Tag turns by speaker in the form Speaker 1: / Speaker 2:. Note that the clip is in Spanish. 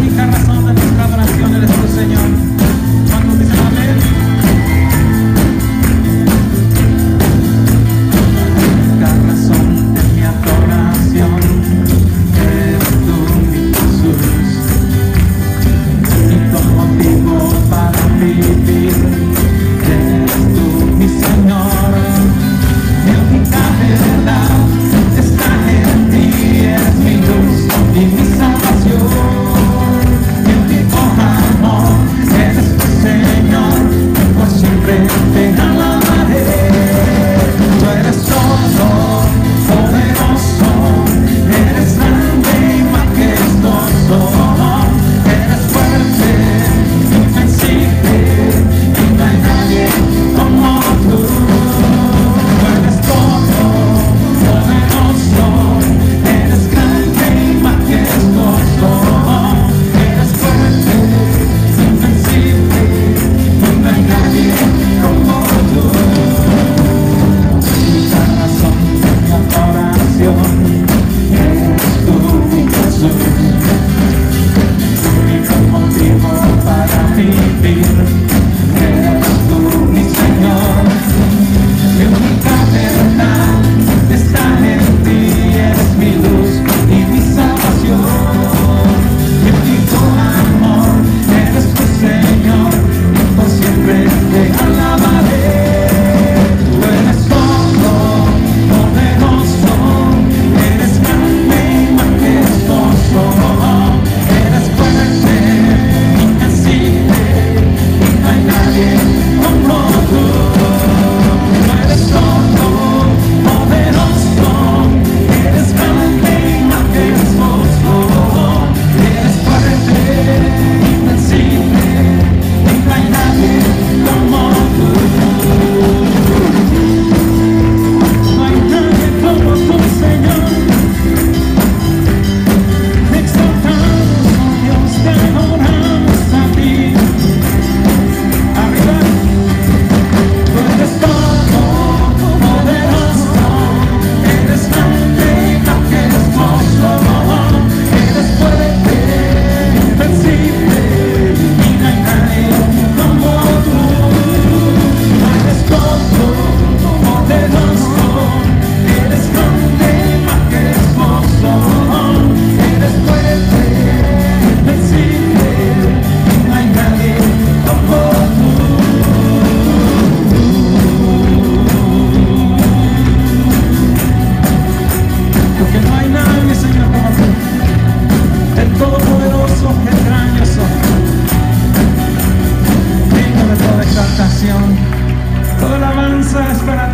Speaker 1: única razón de nuestra adoración eres tu Señor. ¿Cuántos dicen amén? La razón de mi adoración eres tú, mi Jesús. Y todo motivo para vivir eres tú, mi Señor. Mi única verdad está en ti, eres mi luz y mi salvación. Mi único amor eres tu Señor, y por siempre te alabaré. Tú eres todo poderoso, eres grande y majestuoso, eres fuerte, invencible, y no hay nadie como tú. Tú eres todo poderoso, eres grande y majestuoso, eres fuerte, invencible, y no hay nadie como tú. La razón de mi adoración eres tú, mi Jesús. El único motivo para vivir eres tú, mi Señor. Mi única verdad está en ti, eres mi luz y mi salvación. Mi único amor eres tu Señor, y por siempre te alabaré. Tú eres todo poderoso, eres grande y majestuoso, eres fuerte, invencible, y no hay nadie como tú. Tú eres todo poderoso, eres grande y majestuoso, eres fuerte, invencible, y no hay nadie como tú. No hay nadie como tú, Señor. Te exaltamos, oh Dios, te adoramos a ti. Arriba. Tú eres todo poderoso, eres grande y majestuoso, eres fuerte, invencible, y no hay nadie como tú. Tú eres todo poderoso, eres grande y majestuoso, eres fuerte, invencible, y no hay nadie como tú. Porque no hay nadie, Señor, como tú. El Todopoderoso, el grandioso, digno de toda exaltación. Toda alabanza es para ti.